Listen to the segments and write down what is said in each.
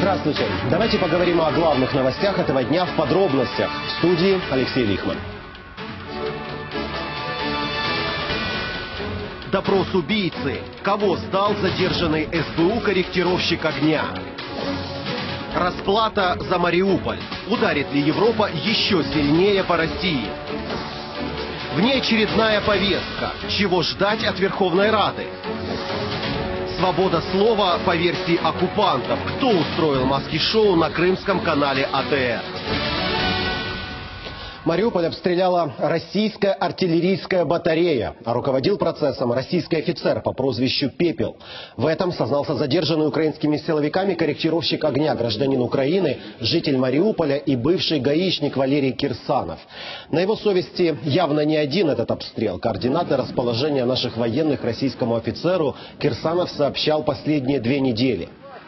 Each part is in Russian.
Здравствуйте. Давайте поговорим о главных новостях этого дня в подробностях. В студии Алексей Лихман. Допрос убийцы. Кого сдал задержанный СБУ корректировщик огня? Расплата за Мариуполь. Ударит ли Европа еще сильнее по России? Внеочередная повестка. Чего ждать от Верховной Рады? Свобода слова по версии оккупантов. Кто устроил маски-шоу на крымском канале АТР? Мариуполь обстреляла российская артиллерийская батарея, а руководил процессом российский офицер по прозвищу Пепел. В этом сознался задержанный украинскими силовиками корректировщик огня, гражданин Украины, житель Мариуполя и бывший гаишник Валерий Кирсанов. На его совести явно не один этот обстрел. Координаты расположения наших военных российскому офицеру Кирсанов сообщал последние 2 недели.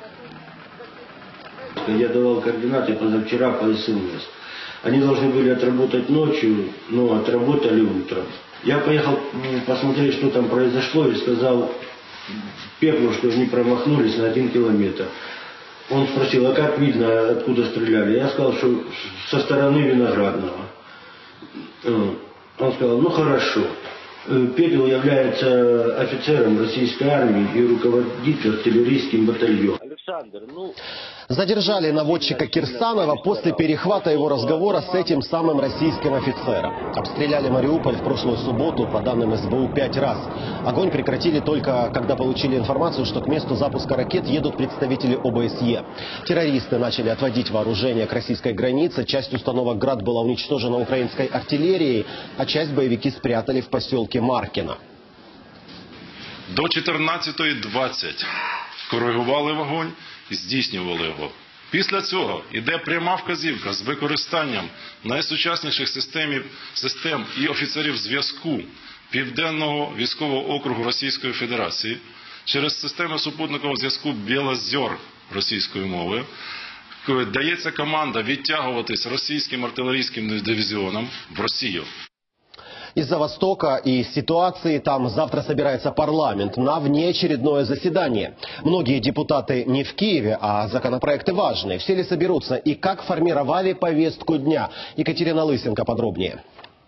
Я давал координаты позавчера по СМС. Они должны были отработать ночью, но отработали утром. Я поехал посмотреть, что там произошло, и сказал Пеплу, что они промахнулись на 1 километр. Он спросил, а как видно, откуда стреляли? Я сказал, что со стороны Виноградного. Он сказал, ну хорошо. Пепел является офицером российской армии и руководит артиллерийским батальоном. Задержали наводчика Кирсанова после перехвата его разговора с этим самым российским офицером. Обстреляли Мариуполь в прошлую субботу, по данным СБУ, 5 раз. Огонь прекратили только, когда получили информацию, что к месту запуска ракет едут представители ОБСЕ. Террористы начали отводить вооружение к российской границе. Часть установок «Град» была уничтожена украинской артиллерией, а часть боевики спрятали в поселке Маркіно. До 14:20 коригували вогонь і здійснювали його. Після цього йде пряма вказівка з використанням найсучасніших систем і офіцерів зв'язку Південного військового округу Російської Федерації через систему супутникового зв'язку «Білозір» російською мовою. Дається команда відтягуватись російським артилерійським дивізіонам в Росію. Из-за Востока и ситуации там завтра собирается парламент на внеочередное заседание. Многие депутаты не в Киеве, а законопроекты важные. Все ли соберутся и как формировали повестку дня? Екатерина Лысенко подробнее.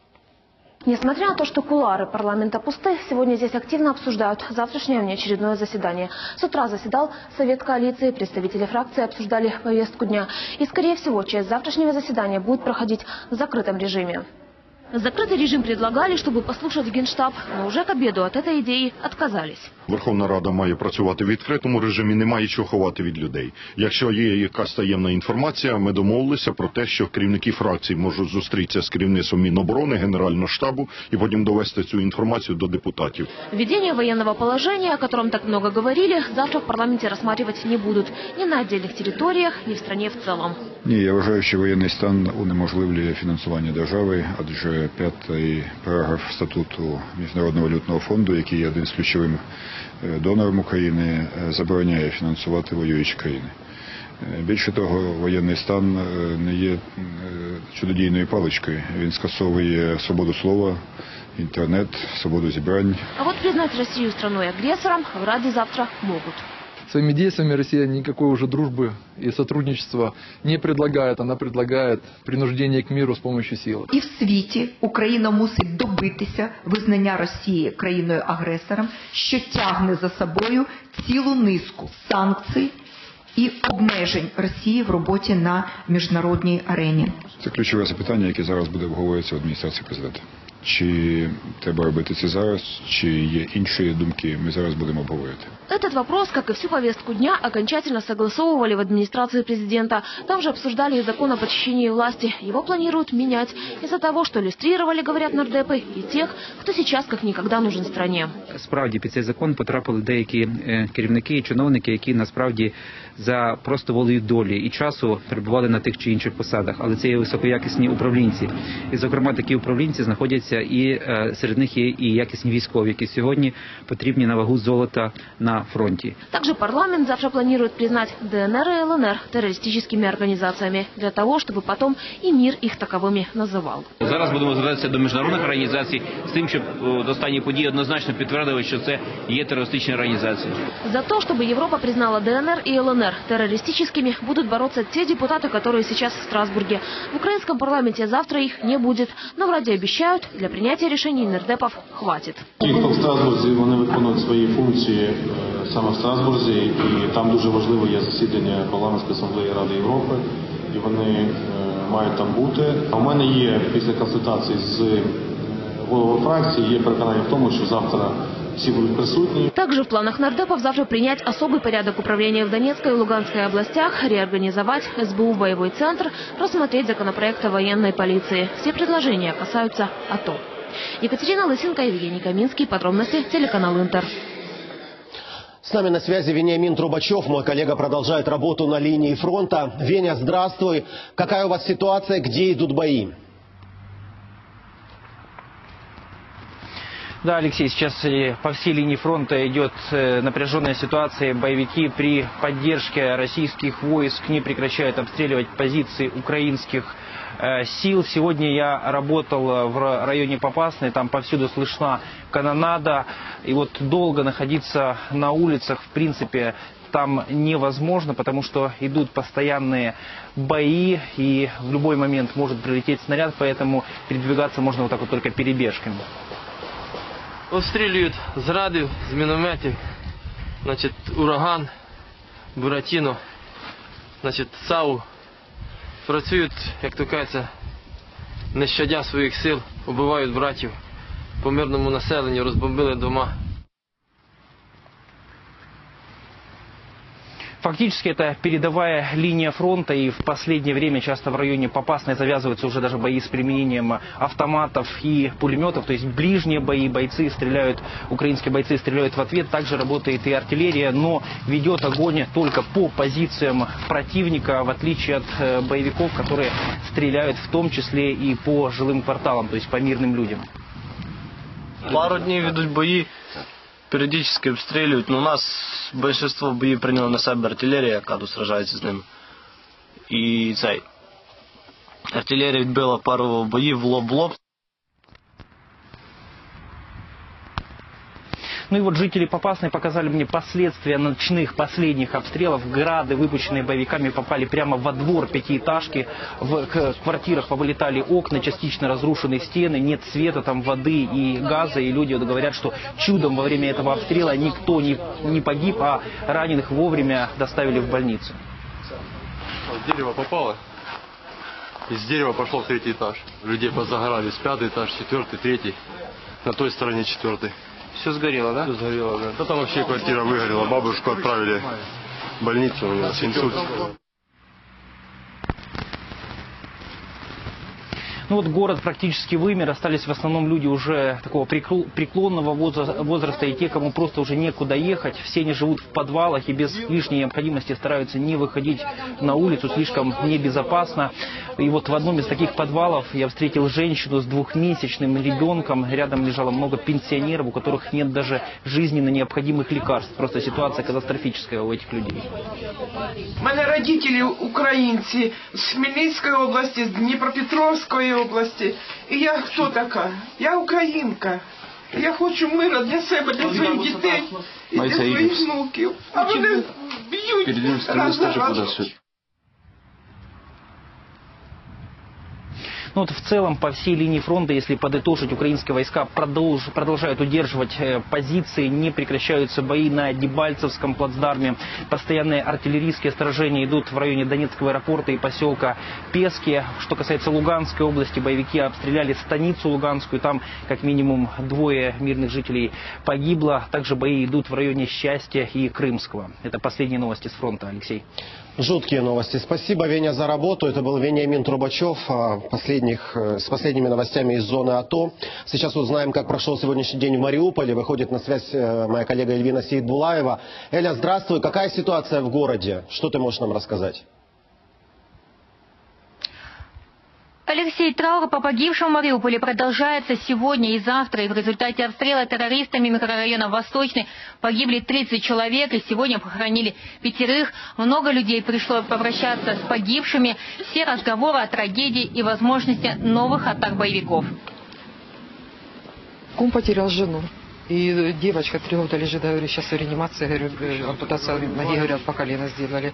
Несмотря на то, что кулуары парламента пусты, сегодня здесь активно обсуждают завтрашнее внеочередное заседание. С утра заседал Совет коалиции, представители фракции обсуждали повестку дня. И, скорее всего, часть завтрашнего заседания будет проходить в закрытом режиме. Закрытый режим предлагали, чтобы послушать Генштаб, но уже к обеду от этой идеи отказались. Верховна Рада має працювати в відкритому режимі, немає чого ховати від людей. Якщо є якась таємна інформація, ми домовилися про те, що керівники фракцій можуть зустрітися з керівництвом Міноборони, Генерального штабу і потім довести цю інформацію до депутатів. Введение военного положения, о котором так много говорили, завтра в парламенте рассматривать не будут. Ни на отдельных территориях, ни в стране в целом. Ні, я вважаю, що воєнний стан унеможливлює фінансування держави, адже 5-й параграф статуту Міжнародного валютного фонду, який є один з ключовим донором України, забороняє фінансувати воюючі країни. Більше того, воєнний стан не є чудодійною паличкою. Він скасовує свободу слова, інтернет, свободу зібрань. А вот признать Россию страной-агрессором в Раде завтра могут. Своими действиями Россия никакой уже дружбы и сотрудничества не предлагает. Она предлагает принуждение к миру с помощью силы. І в світі Україна мусить добитися визнання Росії країною-агресором, що тягне за собою цілу низку санкцій і обмежень Росії в роботі на міжнародній арені. Це ключове запитання, яке зараз буде обговорюватися в адміністрації президента. Чи треба робити це зараз, чи є інші думки, ми зараз будемо обговорювати. Этот вопрос, как и всю повестку дня, окончательно согласовывали в администрации президента. Там же обсуждали и закон о подчинении власти. Его планируют менять из-за того, что иллюстрировали, говорят нардепы, и тех, кто сейчас как никогда нужен стране. Справді під цей закон потрапили деякі керівники і чиновники, які насправді за просто волею долі і часу перебували на тих чи інших посадах. Але це є високоякісні управлінці. І, зокрема, такі управлінці знаходяться і серед них є і якісні військові, які сьогодні потрібні на вагу золота на фронте. Также парламент завтра планирует признать ДНР и ЛНР террористическими организациями, для того, чтобы потом и мир их таковыми называл. Зараз будемо звертатися до міжнародних організацій з тим, щоб останні події однозначно підтвердили, що це є терористичні організації. За то, чтобы Европа признала ДНР и ЛНР, ЛНР. Террористическими будут бороться те депутаты, которые сейчас в Страсбурге. В украинском парламенте завтра их не будет. Но вроде обещают, для принятия решений нардепов хватит. Ті, хто в Страсбурзі, вони виконують свої функції саме в Страсбурзі, і там дуже важливо є засідання Парламентської асамблеї Ради Європи, і вони мають там бути. А у мене є, після консультацій з головою фракції, є переконання в тому, що завтра все будут присутні. Также в планах нардепов завтра принять особый порядок управления в Донецкой и Луганской областях, реорганизовать СБУ боевой центр, рассмотреть законопроект о военной полиции. Все предложения касаются АТО. Екатерина Лысенко, Евгений Каминский. Подробности телеканал Интер. С нами на связи Вениамин Трубачев, мой коллега, продолжает работу на линии фронта. Веня, здравствуй. Какая у вас ситуация, где идут бои? Да, Алексей, сейчас по всей линии фронта идет напряженная ситуация. Боевики при поддержке российских войск не прекращают обстреливать позиции украинских сил. Сегодня я работал в районе Попасной, там повсюду слышна канонада. И вот долго находиться на улицах, в принципе, там невозможно, потому что идут постоянные бои, и в любой момент может прилететь снаряд, поэтому передвигаться можно вот так вот только перебежками. Обстрілюють з радів, з мінометів, значить, ураган, Буратіно, значить, САУ. Працюють, як то кажеться, не щадя своїх сил, убивають братів по мирному населенню, розбомбили дома. Фактически это передовая линия фронта, и в последнее время часто в районе Попасной завязываются уже даже бои с применением автоматов и пулеметов, то есть ближние бои, бойцы стреляют, украинские бойцы стреляют в ответ, также работает и артиллерия, но ведет огонь только по позициям противника, в отличие от боевиков, которые стреляют в том числе и по жилым кварталам, то есть по мирным людям. Пару днів ведуть бої. Періодично обстрілюють, но у нас більшість боїв прийняла на себе артилерія, яка тут сражається з ним. І артилерія відбила пару боїв лоб в лоб. Ну и вот жители Попасной показали мне последствия ночных последних обстрелов. Грады, выпущенные боевиками, попали прямо во двор пятиэтажки. В квартирах повылетали окна, частично разрушены стены, нет света, там воды и газа. И люди говорят, что чудом во время этого обстрела никто не погиб, а раненых вовремя доставили в больницу. Дерево попало, из дерева пошло в третий этаж. Людей позагорали с 5-й этаж, 4-й, 3-й, на той стороне 4-й. Все сгорело, да? Все сгорело, да. Да там вообще квартира выгорела. Бабушку отправили в больницу, у нее инсульт. Ну вот город практически вымер, остались в основном люди уже такого преклонного возраста и те, кому просто уже некуда ехать. Все они живут в подвалах и без лишней необходимости стараются не выходить на улицу, слишком небезопасно. И вот в одном из таких подвалов я встретил женщину с 2-месячным ребенком. Рядом лежало много пенсионеров, у которых нет даже жизненно необходимых лекарств. Просто ситуация катастрофическая у этих людей. У мене родители украинцы с Хмельницкой области, с Днепропетровской области. І я хто така? Я українка. Я хочу миру для себе, для своїх дітей і для своїх внуків. А вони б'ють раз на раз. Ну вот в целом по всей линии фронта, если подытожить, украинские войска продолжают удерживать позиции, не прекращаются бои на Дебальцевском плацдарме. Постоянные артиллерийские сражения идут в районе Донецкого аэропорта и поселка Пески. Что касается Луганской области, боевики обстреляли станицу Луганскую, там как минимум 2 мирных жителей погибло. Также бои идут в районе Счастья и Крымского. Это последние новости с фронта, Алексей. Жуткие новости. Спасибо, Веня, за работу. Это был Вениамин Трубачев с последними новостями из зоны АТО. Сейчас узнаем, как прошел сегодняшний день в Мариуполе. Выходит на связь моя коллега Эльвина Сейдбулаева. Эля, здравствуй. Какая ситуация в городе? Что ты можешь нам рассказать? Алексей, траур по погибшим в Мариуполе продолжается сегодня и завтра. И в результате обстрела террористами микрорайона Восточный погибли 30 человек. И сегодня похоронили 5. Много людей пришло попрощаться с погибшими. Все разговоры о трагедии и возможности новых атак боевиков. Кум потерял жену. И девочка 3 года лежит, говорю, сейчас в реанимации, говорю, ампутация ноги, говорят, по колено сделали.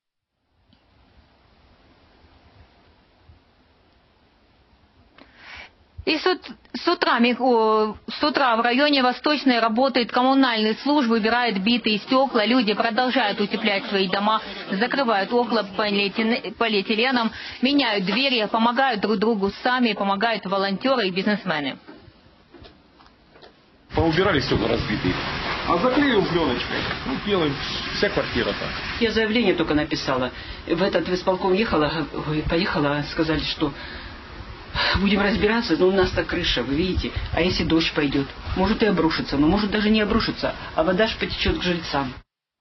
И с утра в районе Восточной работает коммунальный служб, выбирают битые стекла. Люди продолжают утеплять свои дома, закрывают окна полиэтиленом, меняют двери, помогают друг другу сами, помогают волонтеры и бизнесмены. Поубирали стекла разбитые, а заклеим пленочкой. Ну, делаем, вся квартира так. Я заявление только написала. В исполком поехала, сказали, что будем разбираться, но у нас так крыша, вы видите. А если дождь пойдет? Может и обрушится, но может даже не обрушится, а вода ж потечет к жильцам.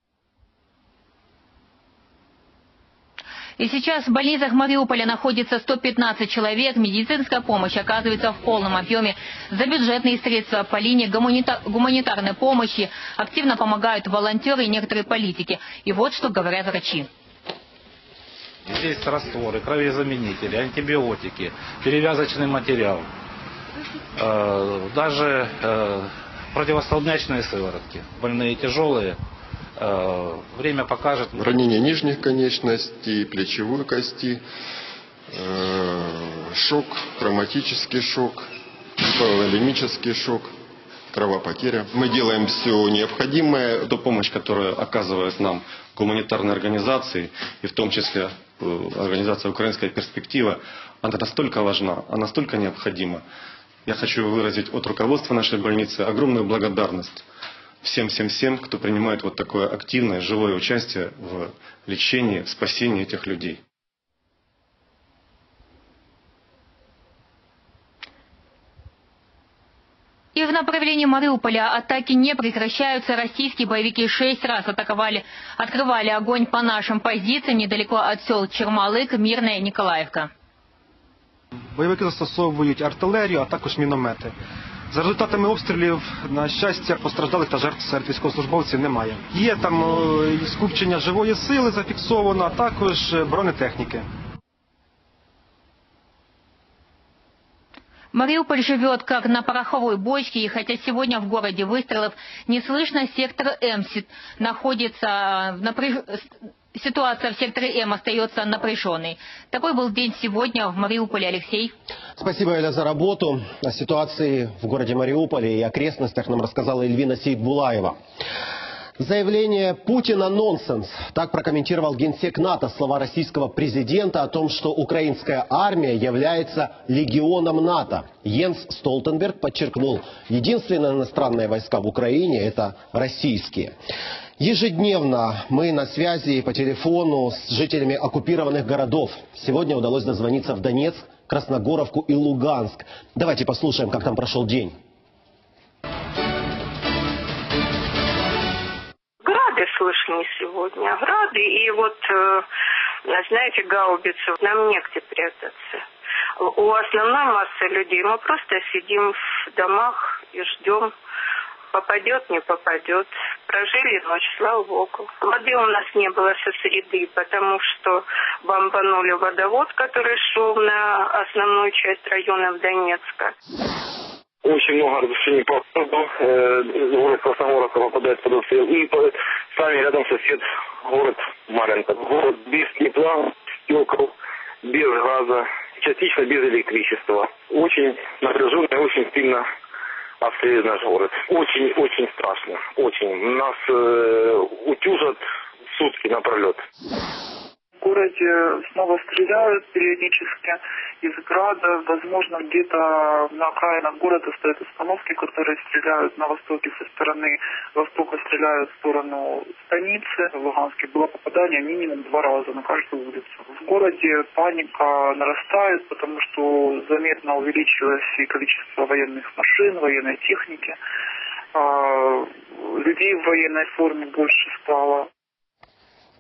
И сейчас в больницах Мариуполя находится 115 человек. Медицинская помощь оказывается в полном объеме. За бюджетные средства по линии гуманитарной помощи активно помогают волонтеры и некоторые политики. И вот что говорят врачи. Здесь растворы, кровезаменители, антибиотики, перевязочный материал, даже противостолбнячные сыворотки. Больные тяжелые, время покажет. Ранение нижних конечностей, плечевой кости, шок, травматический шок, полиэмический шок, кровопотеря. Мы делаем все необходимое. Ту помощь, которую оказывают нам гуманитарные организации, и в том числе организация «Украинская перспектива», она настолько важна, она настолько необходима. Я хочу выразить от руководства нашей больницы огромную благодарность всем, кто принимает вот такое активное, живое участие в лечении, спасении этих людей. И в направлении Мариуполя атаки не прекращаются. Российские боевики 6 раз открывали огонь по нашим позициям недалеко от сел Чермалик, Мирне, Николаївка. Бойовики застосовують артилерію, а також міномети. За результатами обстрілів, на щастя, постраждалих та жертв серед військовослужбовців немає. Є там скупчення живої сили зафіксовано, а також бронетехніки. Мариуполь живет как на пороховой бочке, и хотя сегодня в городе выстрелов не слышно, сектор М находится ситуация в секторе М остается напряженной. Такой был день сегодня в Мариуполе. Алексей. Спасибо, Эля, за работу. О ситуации в городе Мариуполе и окрестностях нам рассказала Эльвина Сейтбулаева. Заявление Путина «нонсенс». Так прокомментировал генсек НАТО слова российского президента о том, что украинская армия является легионом НАТО. Йенс Столтенберг подчеркнул, единственные иностранные войска в Украине – это российские. Ежедневно мы на связи по телефону с жителями оккупированных городов. Сегодня удалось дозвониться в Донецк, Красногоровку и Луганск. Давайте послушаем, как там прошел день. Слышны сегодня грады, и вот, знаете, гаубицы, нам негде прятаться. У основной массы людей мы просто сидим в домах и ждем, попадет, не попадет. Прожили ночь, слава богу. Воды у нас не было со среды, потому что бомбанули водовод, который шел на основную часть районов Донецка. Очень много разрушений по городу. Город Красногоровка попадает под обстрел. И сами рядом сосед город Мар'їнка. Город без тепла, стекол, без газа, частично без электричества. Очень напряженно, очень сильно обстреливает наш город. Очень страшно. Очень. Нас утюжат сутки напролет. В городе снова стреляют периодически из града. Возможно, где-то на окраинах города стоят установки, которые стреляют на востоке со стороны востока, стреляют в сторону станицы. В Луганске было попадание минимум 2 раза на каждую улицу. В городе паника нарастает, потому что заметно увеличилось и количество военных машин, военной техники. Людей в военной форме больше стало.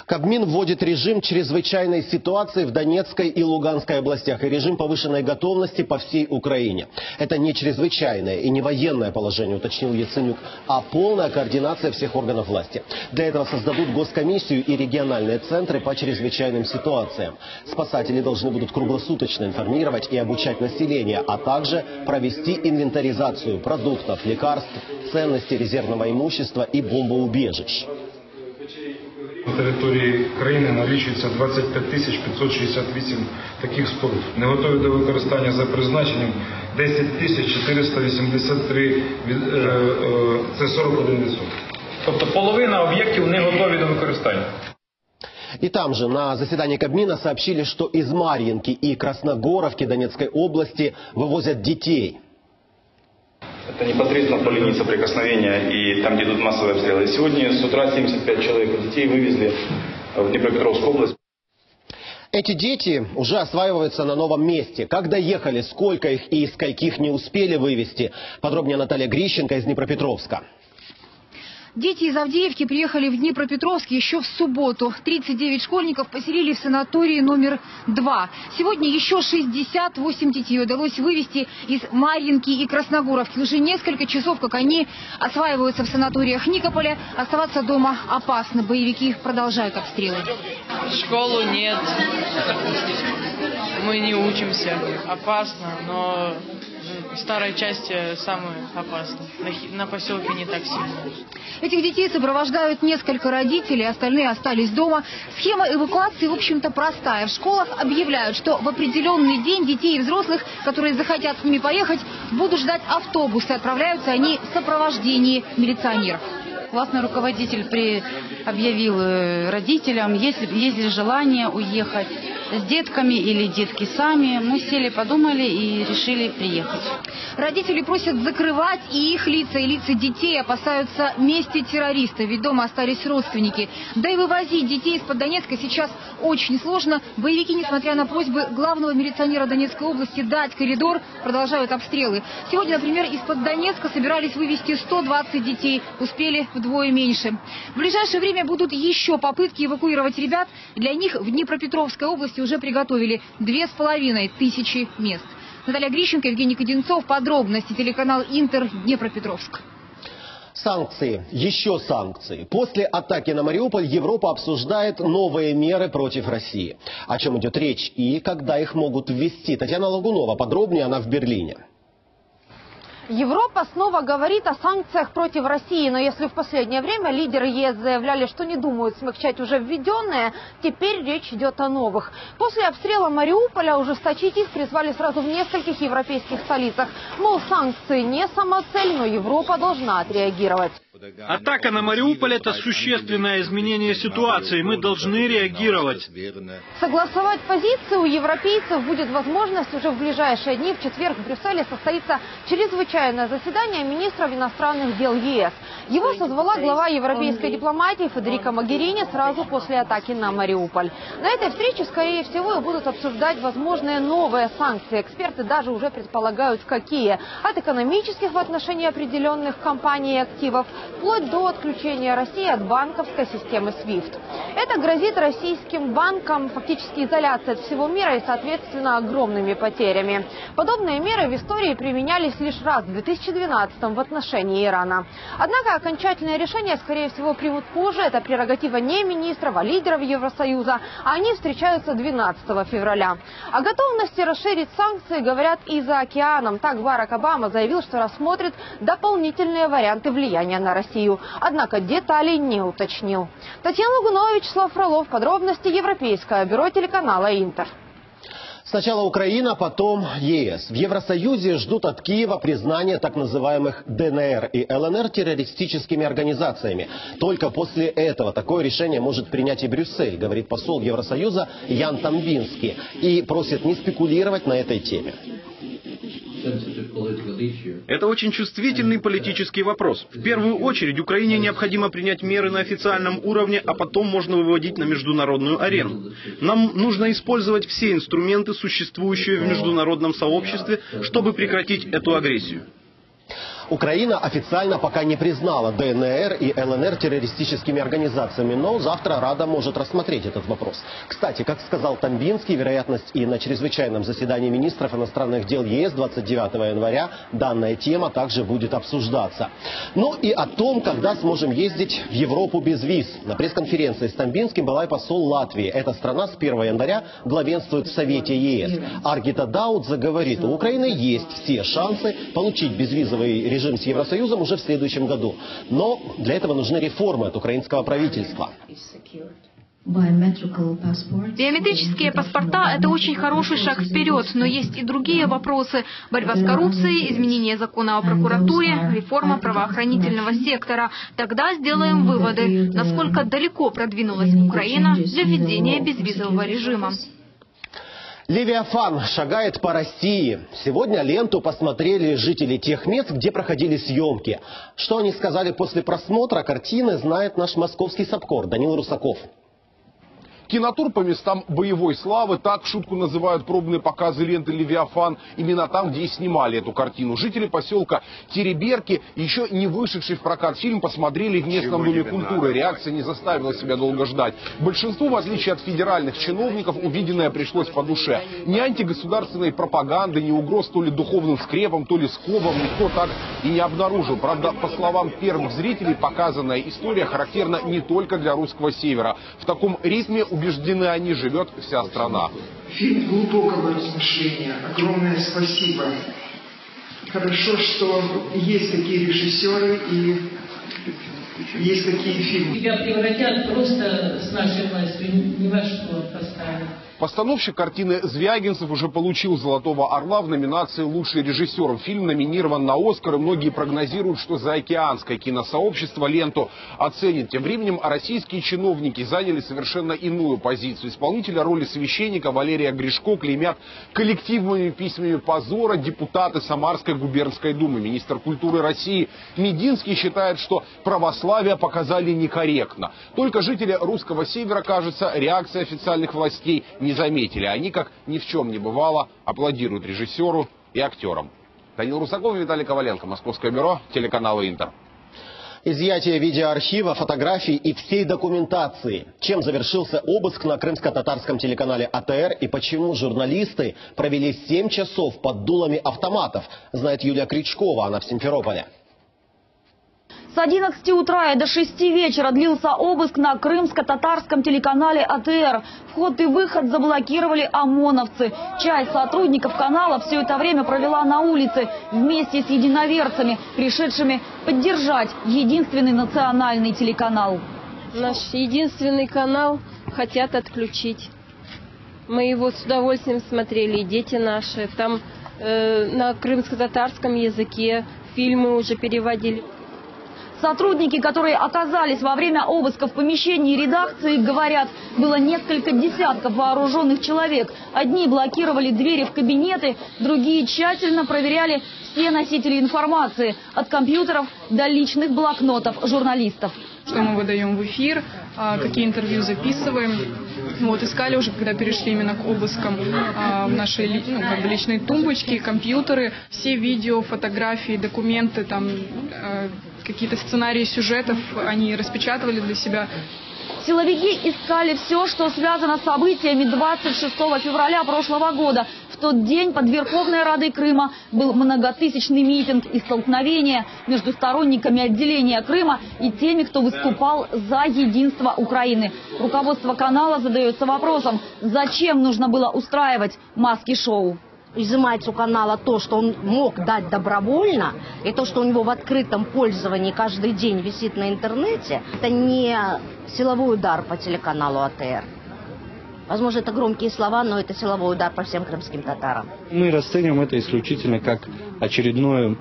Кабмин вводит режим чрезвычайной ситуации в Донецкой и Луганской областях и режим повышенной готовности по всей Украине. Это не чрезвычайное и не военное положение, уточнил Яценюк, а полная координация всех органов власти. Для этого создадут госкомиссию и региональные центры по чрезвычайным ситуациям. Спасатели должны будут круглосуточно информировать и обучать население, а также провести инвентаризацию продуктов, лекарств, ценностей резервного имущества и бомбоубежищ. На території країни налічується 25 568 таких споруд. Не готові до використання за призначенням 10 483, це 41%. Тобто половина об'єктів не готові до використання. И там же на заседании Кабмина сообщили, что из Марьинки и Красногоровки Донецкой области вывозят детей. Это непосредственно по линии соприкосновения и там, где идут массовые обстрелы. И сегодня с утра 75 человек детей вывезли в Днепропетровскую область. Эти дети уже осваиваются на новом месте. Как доехали, сколько их и из скольких не успели вывести? Подробнее Наталья Грищенко из Днепропетровска. Дети из Авдеевки приехали в Днепропетровск еще в субботу. 39 школьников поселили в санатории номер 2. Сегодня еще 68 детей удалось вывести из Марьинки и Красногоровки. Уже несколько часов, как они осваиваются в санаториях Никополя. Оставаться дома опасно. Боевики продолжают обстрелы. Школу нет. Мы не учимся. Опасно, но в старой части самое опасное. На поселке не так сильно. Этих детей сопровождают несколько родителей, остальные остались дома. Схема эвакуации, в общем-то, простая. В школах объявляют, что в определенный день детей и взрослых, которые захотят с ними поехать, будут ждать автобусы. Отправляются они в сопровождении милиционеров. Классный руководитель объявил родителям, есть ли желание уехать с детками или детки сами. Мы сели, подумали и решили приехать. Родители просят закрывать и их лица, и лица детей. Опасаются мести террористов, ведь дома остались родственники. Да и вывозить детей из-под Донецка сейчас очень сложно. Боевики, несмотря на просьбы главного милиционера Донецкой области дать коридор, продолжают обстрелы. Сегодня, например, из-под Донецка собирались вывести 120 детей. Успели вдвое меньше. В ближайшее время будут еще попытки эвакуировать ребят. Для них в Днепропетровской области уже приготовили 2500 мест. Наталья Грищенко, Евгений Кодинцов. Подробности. Телеканал Интер, Днепропетровск. Санкции. Еще санкции. После атаки на Мариуполь Европа обсуждает новые меры против России. О чем идет речь и когда их могут ввести? Татьяна Лагунова. Подробнее, она в Берлине. Европа снова говорит о санкциях против России, но если в последнее время лидеры ЕС заявляли, что не думают смягчать уже введенные, теперь речь идет о новых. После обстрела Мариуполя ужесточить их призвали сразу в нескольких европейских столицах. Мол, санкции не самоцель, но Европа должна отреагировать. Атака на Мариуполь – это существенное изменение ситуации. Мы должны реагировать. Согласовать позиции у европейцев будет возможность уже в ближайшие дни. В четверг в Брюсселе состоится чрезвычайное заседание министров иностранных дел ЕС. Его созвала глава европейской дипломатии Федерика Могерини сразу после атаки на Мариуполь. На этой встрече, скорее всего, будут обсуждать возможные новые санкции. Эксперты даже уже предполагают, какие. От экономических в отношении определенных компаний и активов, вплоть до отключения России от банковской системы SWIFT. Это грозит российским банкам фактически изоляцией от всего мира и, соответственно, огромными потерями. Подобные меры в истории применялись лишь раз в 2012-м в отношении Ирана. Однако окончательное решение, скорее всего, примут позже. Это прерогатива не министров, а лидеров Евросоюза. Они встречаются 12 февраля. О готовности расширить санкции говорят и за океаном. Так Барак Обама заявил, что рассмотрит дополнительные варианты влияния на Россию. Однако деталей не уточнил. Татьяна Лагунова, Вячеслав Фролов. Подробности Европейское бюро телеканала Интер. Сначала Украина, потом ЕС. В Евросоюзе ждут от Киева признания так называемых ДНР и ЛНР террористическими организациями. Только после этого такое решение может принять и Брюссель, говорит посол Евросоюза Ян Тамбинский, и просит не спекулировать на этой теме. Это очень чувствительный политический вопрос. В первую очередь Украине необходимо принять меры на официальном уровне, а потом можно выводить на международную арену. Нам нужно использовать все инструменты, существующие в международном сообществе, чтобы прекратить эту агрессию. Украина официально пока не признала ДНР и ЛНР террористическими организациями, но завтра Рада может рассмотреть этот вопрос. Кстати, как сказал Тамбинский, вероятность и на чрезвычайном заседании министров иностранных дел ЕС 29 января данная тема также будет обсуждаться. Ну и о том, когда сможем ездить в Европу без виз. На пресс-конференции с Тамбинским была и посол Латвии. Эта страна с 1 января главенствует в Совете ЕС. Аргита Даудзе говорит, у Украины есть все шансы получить безвизовый режим с Евросоюзом уже в следующем году. Но для этого нужны реформы от украинского правительства. Биометрические паспорта – это очень хороший шаг вперед, но есть и другие вопросы. Борьба с коррупцией, изменение закона о прокуратуре, реформа правоохранительного сектора. Тогда сделаем выводы, насколько далеко продвинулась Украина для введения безвизового режима. Левиафан шагает по России. Сегодня ленту посмотрели жители тех мест, где проходили съемки. Что они сказали после просмотра картины, знает наш московский САПКОР Данил Русаков. Кинотур по местам боевой славы, так в шутку называют пробные показы ленты «Левиафан», именно там, где и снимали эту картину. Жители поселка Тереберки, еще не вышедший в прокат фильм, посмотрели в местном доме культуры. Реакция не заставила себя долго ждать. Большинству, в отличие от федеральных чиновников, увиденное пришлось по душе. Ни антигосударственной пропаганды, ни угроз то ли духовным скрепом, то ли скобом никто так и не обнаружил. Правда, по словам первых зрителей, показанная история характерна не только для русского севера. В таком ритме, убеждены они, живет вся страна. Фильм глубокого размышления. Огромное спасибо. Хорошо, что есть такие режиссеры и есть такие фильмы. Тебя превратят просто с нашей властью ни во что поставить. Постановщик картины Звягинцев уже получил «Золотого орла» в номинации «Лучший режиссер». Фильм номинирован на «Оскар», и многие прогнозируют, что заокеанское киносообщество ленту оценит. Тем временем российские чиновники заняли совершенно иную позицию. Исполнителя роли священника Валерия Гришко клеймят коллективными письмами позора депутаты Самарской губернской думы. Министр культуры России Мединский считает, что православие показали некорректно. Только жители русского севера, кажется, реакции официальных властей не заметили. Они, как ни в чем не бывало, аплодируют режиссеру и актерам. Данил Русаков, Виталий Коваленко, Московское бюро, телеканал Интер. Изъятие видеоархива, фотографий и всей документации. Чем завершился обыск на крымско-татарском телеканале АТР и почему журналисты провели 7 часов под дулами автоматов, знает Юлия Кричкова, она в Симферополе. С 11 утра и до 6 вечера длился обыск на крымско-татарском телеканале АТР. Вход и выход заблокировали ОМОНовцы. Часть сотрудников канала все это время провела на улице вместе с единоверцами, пришедшими поддержать единственный национальный телеканал. Наш единственный канал хотят отключить. Мы его с удовольствием смотрели, и дети наши. Там на крымско-татарском языке фильмы уже переводили. Сотрудники, которые оказались во время обыска в помещении редакции, говорят, было несколько десятков вооруженных человек. Одни блокировали двери в кабинеты, другие тщательно проверяли все носители информации, от компьютеров до личных блокнотов журналистов. Что мы выдаем в эфир, какие интервью записываем. Вот, искали уже, когда перешли именно к обыскам в нашей личной тумбочке, компьютеры, все видео, фотографии, документы, там какие-то сценарии сюжетов они распечатывали для себя. Силовики искали все, что связано с событиями 26 февраля прошлого года. В тот день под Верховной Радой Крыма был многотысячный митинг и столкновение между сторонниками отделения Крыма и теми, кто выступал за единство Украины. Руководство канала задается вопросом, зачем нужно было устраивать маски-шоу. Изымается у канала то, что он мог дать добровольно, и то, что у него в открытом пользовании каждый день висит на интернете, это не силовой удар по телеканалу АТР. Возможно, это громкие слова, но это силовой удар по всем крымским татарам. Мы расцениваем это исключительно как очередной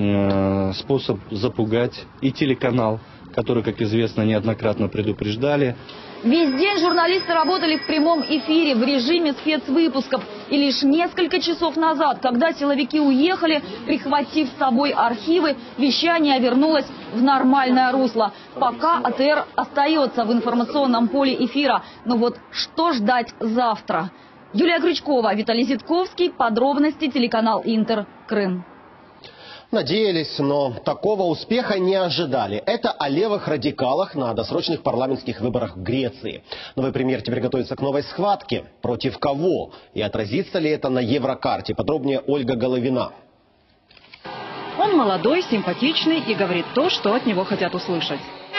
способ запугать и телеканал, который, как известно, неоднократно предупреждали. Весь день журналисты работали в прямом эфире в режиме спецвыпусков. И лишь несколько часов назад, когда силовики уехали, прихватив с собой архивы, вещание вернулось в нормальное русло. Пока АТР остается в информационном поле эфира. Но вот что ждать завтра? Юлия Крючкова, Виталий Зитковский. Подробности, телеканал Интер, Крым. Надеялись, но такого успеха не ожидали. Это о левых радикалах на досрочных парламентских выборах в Греции. Новый премьер теперь готовится к новой схватке. Против кого? И отразится ли это на Еврокарте? Подробнее Ольга Головина. Он молодой, симпатичный и говорит то, что от него хотят услышать.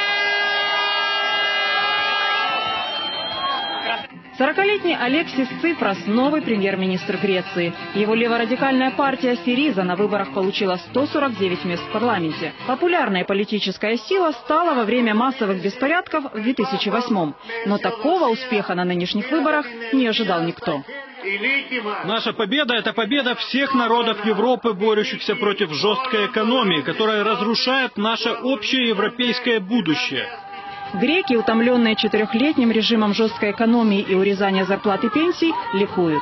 40-летний Алексис Ципрас – новый премьер-министр Греции. Его леворадикальная партия «Сириза» на выборах получила 149 мест в парламенте. Популярная политическая сила стала во время массовых беспорядков в 2008-м. Но такого успеха на нынешних выборах не ожидал никто. Наша победа – это победа всех народов Европы, борющихся против жесткой экономии, которая разрушает наше общее европейское будущее. Греки, утомленные 4-летним режимом жесткой экономии и урезания зарплат и пенсий, ликуют.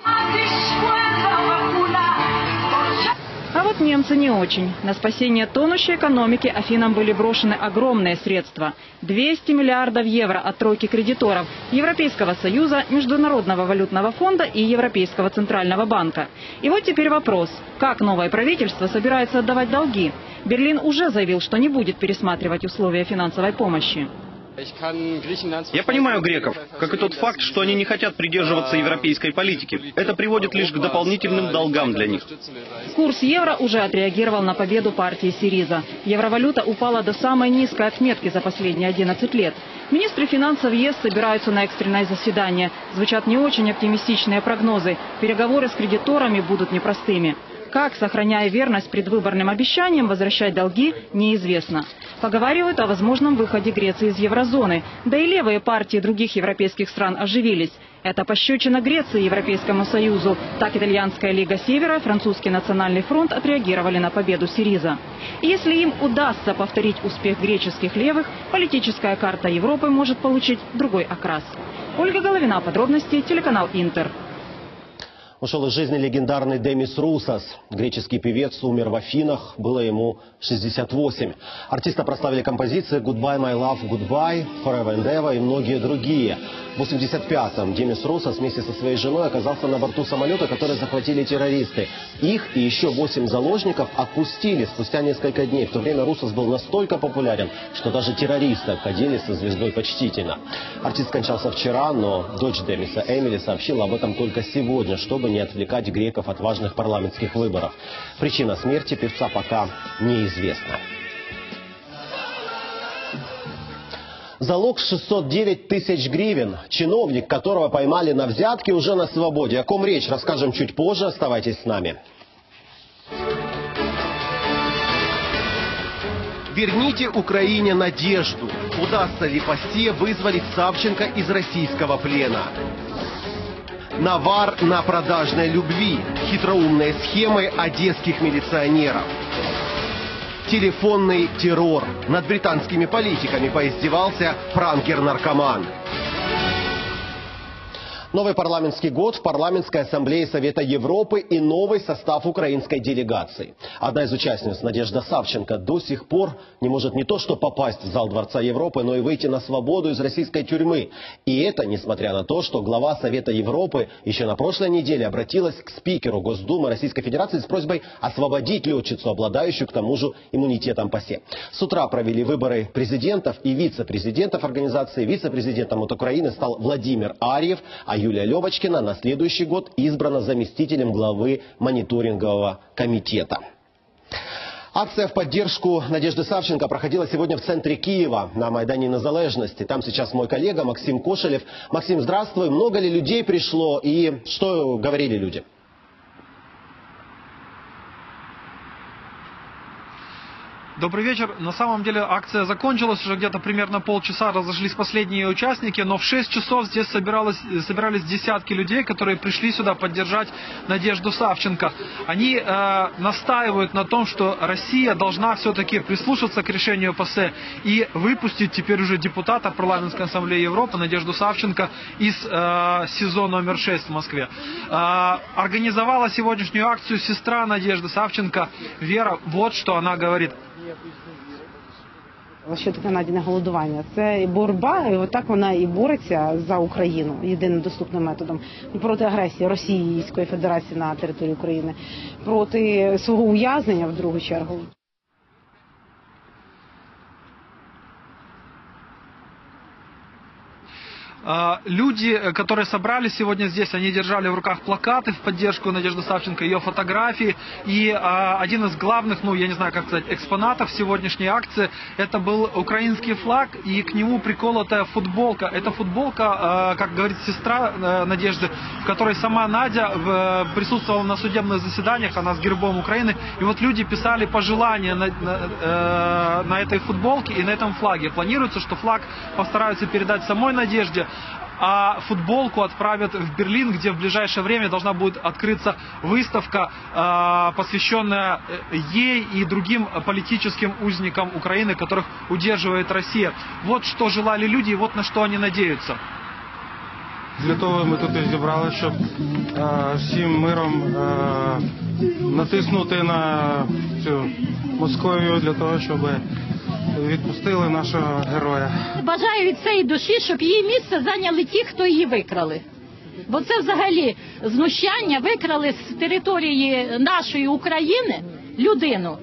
А вот немцы не очень. На спасение тонущей экономики Афинам были брошены огромные средства. 200 миллиардов евро от тройки кредиторов Европейского Союза, Международного валютного фонда и Европейского Центрального банка. И вот теперь вопрос. Как новое правительство собирается отдавать долги? Берлин уже заявил, что не будет пересматривать условия финансовой помощи. Я понимаю греков, как и тот факт, что они не хотят придерживаться европейской политики. Это приводит лишь к дополнительным долгам для них. Курс евро уже отреагировал на победу партии «Сириза». Евровалюта упала до самой низкой отметки за последние 11 лет. Министры финансов ЕС собираются на экстренное заседание. Звучат не очень оптимистичные прогнозы. Переговоры с кредиторами будут непростыми. Как, сохраняя верность предвыборным обещаниям, возвращать долги, неизвестно. Поговаривают о возможном выходе Греции из еврозоны. Да и левые партии других европейских стран оживились. Это пощечина Греции Европейскому Союзу. Так Итальянская Лига Севера и Французский национальный фронт отреагировали на победу Сириза. И если им удастся повторить успех греческих левых, политическая карта Европы может получить другой окрас. Ольга Головина, подробности, телеканал Интер. Ушел из жизни легендарный Демис Русос. Греческий певец умер в Афинах, было ему 68. Артиста прославили композиции «Goodbye, my love, goodbye», «Forever and ever» и многие другие. В 85-м Демис Русос вместе со своей женой оказался на борту самолета, который захватили террористы. Их и еще 8 заложников отпустили спустя несколько дней. В то время Русос был настолько популярен, что даже террористы обходились со звездой почтительно. Артист скончался вчера, но дочь Демиса Эмили сообщила об этом только сегодня, чтобы не отвлекать греков от важных парламентских выборов. Причина смерти певца пока неизвестна. Залог 609 тысяч гривен. Чиновник, которого поймали на взятке, уже на свободе. О ком речь, расскажем чуть позже. Оставайтесь с нами. Верните Украине надежду. Удастся ли Посте вызволить Савченко из российского плена? Навар на продажной любви. Хитроумные схемы одесских милиционеров. Телефонный террор. Над британскими политиками поиздевался пранкер-наркоман. Новый парламентский год в парламентской ассамблее Совета Европы и новый состав украинской делегации. Одна из участниц, Надежда Савченко, до сих пор не может не то что попасть в зал Дворца Европы, но и выйти на свободу из российской тюрьмы. И это несмотря на то, что глава Совета Европы еще на прошлой неделе обратилась к спикеру Госдумы Российской Федерации с просьбой освободить летчицу, обладающую к тому же иммунитетом ПАСЕ. С утра провели выборы президентов и вице-президентов организации. Вице-президентом от Украины стал Владимир Арьев, а Юлия Левочкина на следующий год избрана заместителем главы мониторингового комитета. Акция в поддержку Надежды Савченко проходила сегодня в центре Киева, на Майдане Незалежности. Там сейчас мой коллега Максим Кошелев. Максим, здравствуй. Много ли людей пришло и что говорили люди? Добрый вечер. На самом деле акция закончилась, уже где-то примерно полчаса разошлись последние участники, но в 6 часов здесь собирались десятки людей, которые пришли сюда поддержать Надежду Савченко. Они настаивают на том, что Россия должна все-таки прислушаться к решению ПАСЕ и выпустить теперь уже депутата Парламентской ассамблеи Европы Надежду Савченко из СИЗО номер 6 в Москве. Организовала сегодняшнюю акцию сестра Надежды Савченко Вера. Вот что она говорит. Що таке Надіне голодування? Це боротьба, і отак вона і бореться за Україну єдиним доступним методом. Проти агресії Російської Федерації на території України, проти свого ув'язнення в другу чергу. Люди, которые собрались сегодня здесь, они держали в руках плакаты в поддержку Надежды Савченко, ее фотографии. И один из главных, я не знаю, как сказать, экспонатов сегодняшней акции, это был украинский флаг, и к нему приколотая футболка. Эта футболка, как говорит сестра Надежды, в которой сама Надя присутствовала на судебных заседаниях, она с гербом Украины. И вот люди писали пожелания на этой футболке и на этом флаге. Планируется, что флаг постараются передать самой Надежде, а футболку отправят в Берлин, где в ближайшее время должна будет открыться выставка, посвященная ей и другим политическим узникам Украины, которых удерживает Россия. Вот что желали люди и вот на что они надеются. Для того ми тут і зібрали, щоб всім миром натиснути на цю Московію, для того, щоб відпустили нашого героя. Бажаю від цієї душі, щоб її місце зайняли ті, хто її викрали. Бо це взагалі знущання, викрали з території нашої України людину.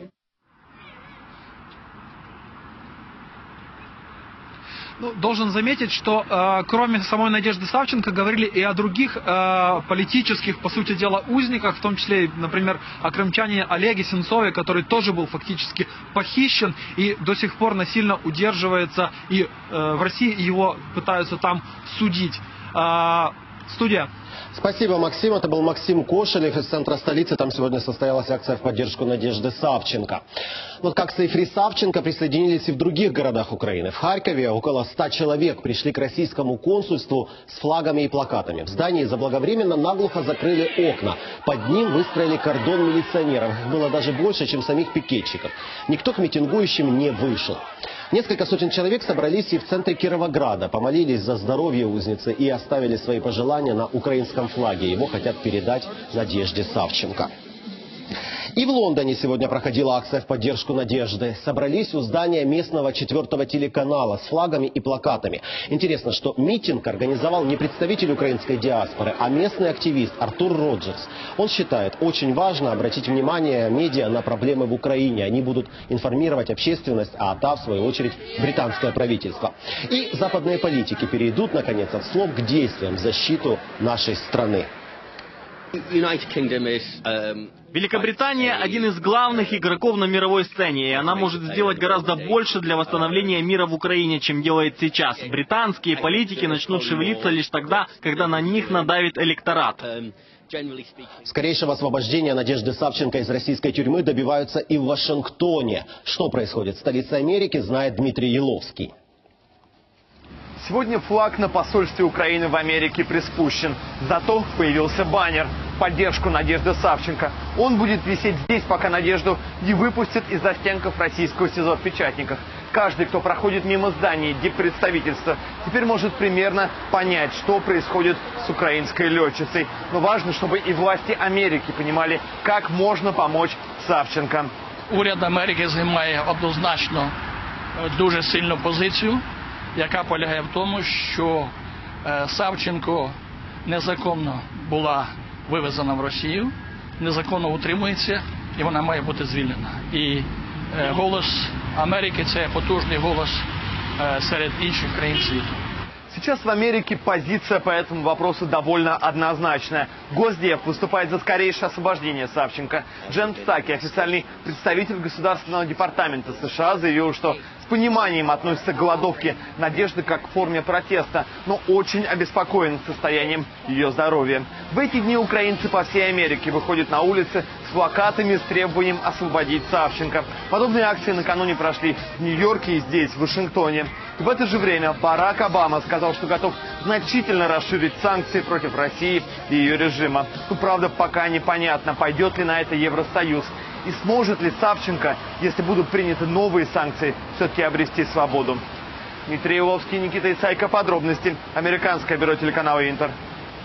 Должен заметить, что кроме самой Надежды Савченко говорили и о других политических, по сути дела, узниках, в том числе, например, о крымчанине Олеге Сенцове, который тоже был фактически похищен и до сих пор насильно удерживается, и в России его пытаются там судить. Студия. Спасибо, Максим. Это был Максим Кошелев из центра столицы. Там сегодня состоялась акция в поддержку Надежды Савченко. Вот как Сейфри Савченко присоединились и в других городах Украины. В Харькове около 100 человек пришли к российскому консульству с флагами и плакатами. В здании заблаговременно наглухо закрыли окна. Под ним выстроили кордон милиционеров. Их было даже больше, чем самих пикетчиков. Никто к митингующим не вышел. Несколько сотен человек собрались и в центре Кировограда, помолились за здоровье узницы и оставили свои пожелания на украинском флаге. Его хотят передать Надежде Савченко. И в Лондоне сегодня проходила акция в поддержку Надежды. Собрались у здания местного 4-го телеканала с флагами и плакатами. Интересно, что митинг организовал не представитель украинской диаспоры, а местный активист Артур Роджерс. Он считает, очень важно обратить внимание медиа на проблемы в Украине. Они будут информировать общественность, а та, в свою очередь, британское правительство. И западные политики перейдут, наконец, от слов к действиям в защиту нашей страны. Великобритания – один из главных игроков на мировой сцене, и она может сделать гораздо больше для восстановления мира в Украине, чем делает сейчас. Британские политики начнут шевелиться лишь тогда, когда на них надавит электорат. Скорейшего освобождения Надежды Савченко из российской тюрьмы добиваются и в Вашингтоне. Что происходит в столице Америки, знает Дмитрий Еловский. Сегодня флаг на посольстве Украины в Америке приспущен. Зато появился баннер в поддержку Надежды Савченко. Он будет висеть здесь, пока Надежду не выпустят из застенков российского СИЗО в Печатниках. Каждый, кто проходит мимо здания диппредставительства, теперь может примерно понять, что происходит с украинской летчицей. Но важно, чтобы и власти Америки понимали, как можно помочь Савченко. Уряд Америки займає однозначно дуже сильну позицію, яка полягає в тому, що Савченко незаконно була вивезена в Росію, незаконно утримується і вона має бути звільнена. І голос Америки – це потужний голос серед інших країн світу. Сейчас в Америке позиция по этому вопросу довольно однозначная. Госдеп выступает за скорейшее освобождение Савченко. Джен Псаки, официальный представитель Государственного департамента США, заявил, что с пониманием относится к голодовке Надежды как к форме протеста, но очень обеспокоен состоянием ее здоровья. В эти дни украинцы по всей Америке выходят на улицы с плакатами с требованием освободить Савченко. Подобные акции накануне прошли в Нью-Йорке и здесь, в Вашингтоне. В это же время Барак Обама сказал, что готов значительно расширить санкции против России и ее режима. Но, правда, пока непонятно, пойдет ли на это Евросоюз. И сможет ли Савченко, если будут приняты новые санкции, все-таки обрести свободу. Дмитрий Еловский, Никита Исайко. Подробности. Американское бюро телеканала «Интер».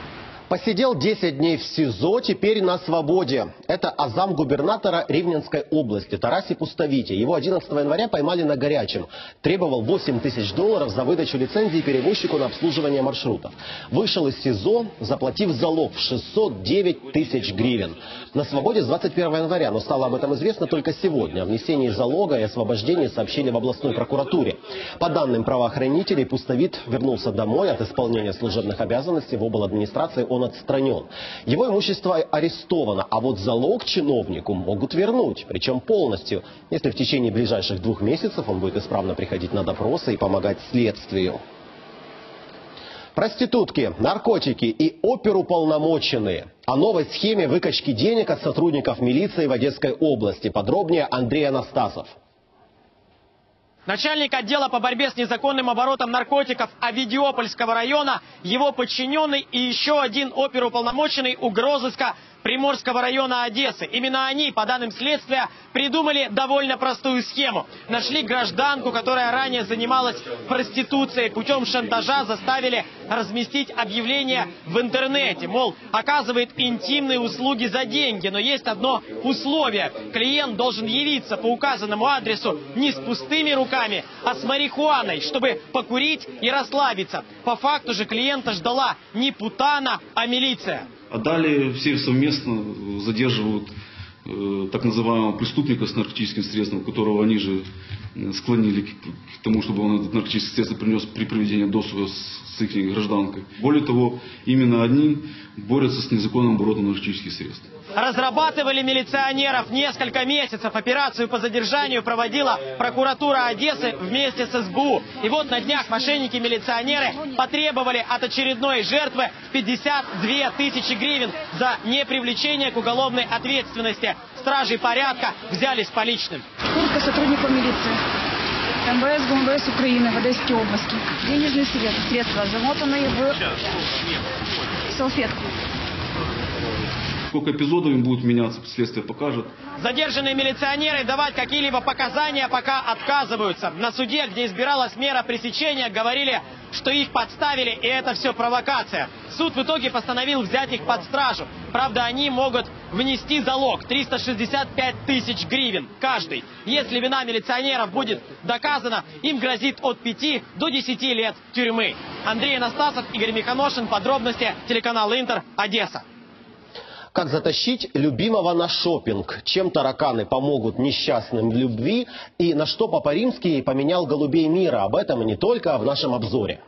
Посидел 10 дней в СИЗО, теперь на свободе. Это замгубернатора Ривненской области Тараси Пустовити. Его 11 января поймали на горячем. Требовал $8 тысяч за выдачу лицензии перевозчику на обслуживание маршрутов. Вышел из СИЗО, заплатив залог в 609 тысяч гривен. На свободе с 21 января, но стало об этом известно только сегодня. О внесении залога и освобождении сообщили в областной прокуратуре. По данным правоохранителей, Пустовит вернулся домой от исполнения служебных обязанностей в обладминистрации. Он отстранен. Его имущество арестовано, а вот залог чиновнику могут вернуть, причем полностью, если в течение ближайших 2 месяцев он будет исправно приходить на допросы и помогать следствию. Проститутки, наркотики и оперуполномоченные. О новой схеме выкачки денег от сотрудников милиции в Одесской области. Подробнее Андрей Анастасов. Начальник отдела по борьбе с незаконным оборотом наркотиков Овидиопольского района, его подчиненный и еще один оперуполномоченный угрозыска Приморского района Одессы. Именно они, по данным следствия, придумали довольно простую схему. Нашли гражданку, которая ранее занималась проституцией. Путем шантажа заставили разместить объявление в интернете. Мол, оказывает интимные услуги за деньги. Но есть одно условие. Клиент должен явиться по указанному адресу не с пустыми руками, а с марихуаной, чтобы покурить и расслабиться. По факту же клиента ждала не путана, а милиция. А далее все совместно задерживают так называемого преступника с наркотическим средством, которого они же склонили к тому, чтобы он этот наркотическое средство принес при проведении досуга с их гражданкой. Более того, именно они борются с незаконным оборотом наркотических средств. Разрабатывали милиционеров несколько месяцев. Операцию по задержанию проводила прокуратура Одессы вместе с СБУ. И вот на днях мошенники-милиционеры потребовали от очередной жертвы 52 тысячи гривен за непривлечение к уголовной ответственности. Стражи порядка взяли с поличным. Куртка сотрудников милиции. МВС ГУМВС Украины в Одесской области. Денежные средства, замотанные в салфетку. Сколько эпизодов им будет меняться, следствие покажет. Задержанные милиционеры давать какие-либо показания пока отказываются. На суде, где избиралась мера пресечения, говорили, что их подставили, и это все провокация. Суд в итоге постановил взять их под стражу. Правда, они могут внести залог 365 тысяч гривен каждый. Если вина милиционеров будет доказана, им грозит от 5 до 10 лет тюрьмы. Андрей Анастасов, Игорь Миханошин. Подробности. Телеканал Интер. Одесса. Как затащить любимого на шопинг? Чем тараканы помогут несчастным в любви? И на что Папа Римский поменял голубей мира? Об этом и не только в нашем обзоре.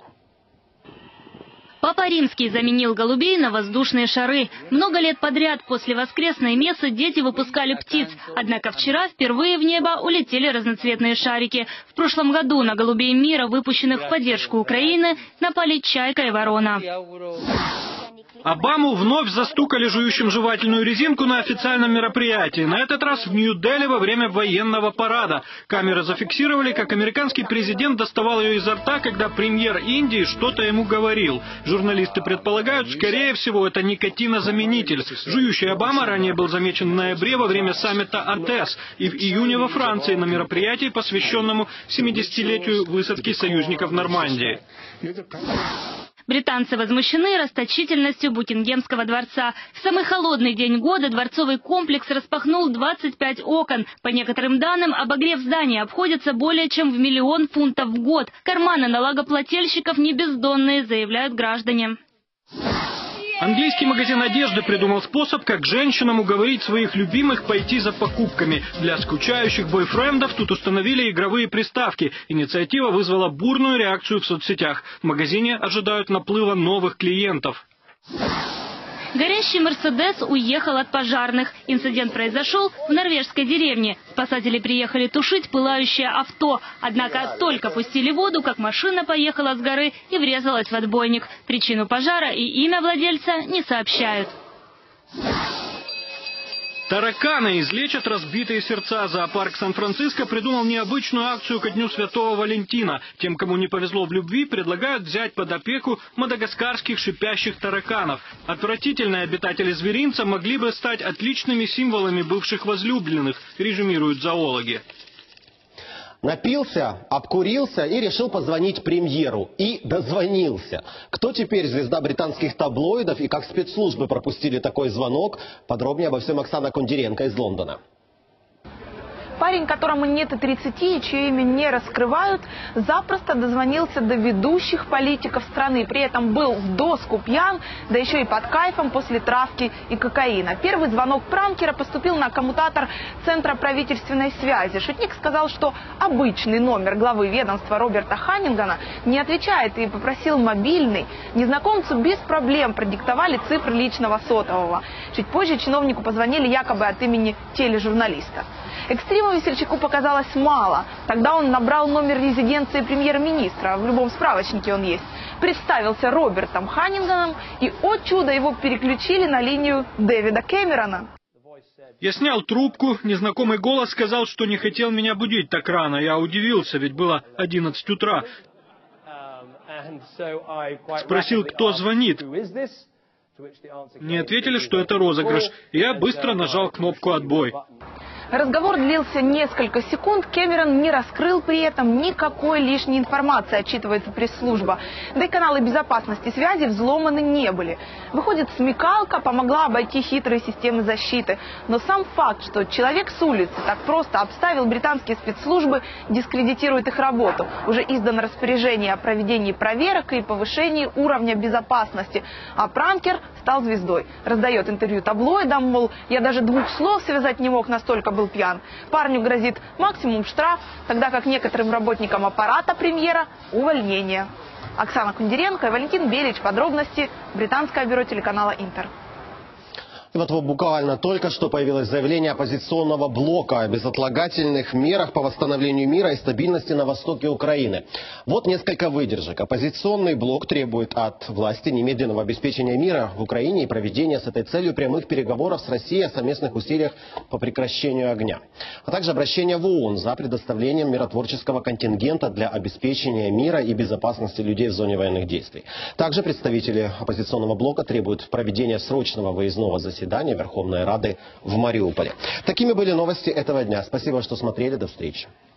Папа Римский заменил голубей на воздушные шары. Много лет подряд после воскресной мессы дети выпускали птиц. Однако вчера впервые в небо улетели разноцветные шарики. В прошлом году на голубей мира, выпущенных в поддержку Украины, напали чайка и ворона. Обаму вновь застукали жующим жевательную резинку на официальном мероприятии. На этот раз в Нью-Дели во время военного парада. Камеры зафиксировали, как американский президент доставал ее изо рта, когда премьер Индии что-то ему говорил. Журналисты предполагают, скорее всего, это никотинозаменитель. Жующий Обама ранее был замечен в ноябре во время саммита АТЭС и в июне во Франции на мероприятии, посвященному 70-летию высадки союзников в Нормандии. Британцы возмущены расточительностью Букингемского дворца. В самый холодный день года дворцовый комплекс распахнул 25 окон. По некоторым данным, обогрев здания обходится более чем в $1 миллион в год. Карманы налогоплательщиков не бездонные, заявляют граждане. Английский магазин одежды придумал способ, как женщинам уговорить своих любимых пойти за покупками. Для скучающих бойфрендов тут установили игровые приставки. Инициатива вызвала бурную реакцию в соцсетях. В магазине ожидают наплыва новых клиентов. Горящий «Мерседес» уехал от пожарных. Инцидент произошел в норвежской деревне. Спасатели приехали тушить пылающее авто. Однако только пустили воду, как машина поехала с горы и врезалась в отбойник. Причину пожара и имя владельца не сообщают. Тараканы излечат разбитые сердца. Зоопарк Сан-Франциско придумал необычную акцию ко Дню Святого Валентина. Тем, кому не повезло в любви, предлагают взять под опеку мадагаскарских шипящих тараканов. Отвратительные обитатели зверинца могли бы стать отличными символами бывших возлюбленных, резюмируют зоологи. Напился, обкурился и решил позвонить премьеру. И дозвонился. Кто теперь звезда британских таблоидов и как спецслужбы пропустили такой звонок? Подробнее обо всем Оксана Кундеренко из Лондона. Парень, которому нет и 30, и чье имя не раскрывают, запросто дозвонился до ведущих политиков страны. При этом был в доску пьян, да еще и под кайфом после травки и кокаина. Первый звонок пранкера поступил на коммутатор Центра правительственной связи. Шутник сказал, что обычный номер главы ведомства Роберта Ханнингана не отвечает, и попросил мобильный. Незнакомцу без проблем продиктовали цифры личного сотового. Чуть позже чиновнику позвонили якобы от имени тележурналиста. Экстрима весельчаку показалось мало. Тогда он набрал номер резиденции премьер-министра, в любом справочнике он есть. Представился Робертом Ханнинганом, и, о чудо, его переключили на линию Дэвида Кэмерона. Я снял трубку, незнакомый голос сказал, что не хотел меня будить так рано. Я удивился, ведь было 11 утра. Спросил, кто звонит. Мне ответили, что это розыгрыш. Я быстро нажал кнопку «Отбой». Разговор длился несколько секунд. Кэмерон не раскрыл при этом никакой лишней информации, отчитывается пресс-служба. Да и каналы безопасности связи взломаны не были. Выходит, смекалка помогла обойти хитрые системы защиты. Но сам факт, что человек с улицы так просто обставил британские спецслужбы, дискредитирует их работу. Уже издано распоряжение о проведении проверок и повышении уровня безопасности. А пранкер стал звездой. Раздает интервью таблоидам, мол, я даже двух слов связать не мог, настолько был пьян. Парню грозит максимум штраф, тогда как некоторым работникам аппарата премьера увольнение. Оксана Кундеренко и Валентин Белич. Подробности. Британское бюро телеканала Интер. И вот буквально только что появилось заявление оппозиционного блока о безотлагательных мерах по восстановлению мира и стабильности на востоке Украины. Вот несколько выдержек. Оппозиционный блок требует от власти немедленного обеспечения мира в Украине и проведения с этой целью прямых переговоров с Россией о совместных усилиях по прекращению огня. А также обращение в ООН за предоставлением миротворческого контингента для обеспечения мира и безопасности людей в зоне военных действий. Также представители оппозиционного блока требуют проведения срочного выездного заседания Верховной Рады в Мариуполе. Такими были новости этого дня. Спасибо, что смотрели. До встречи.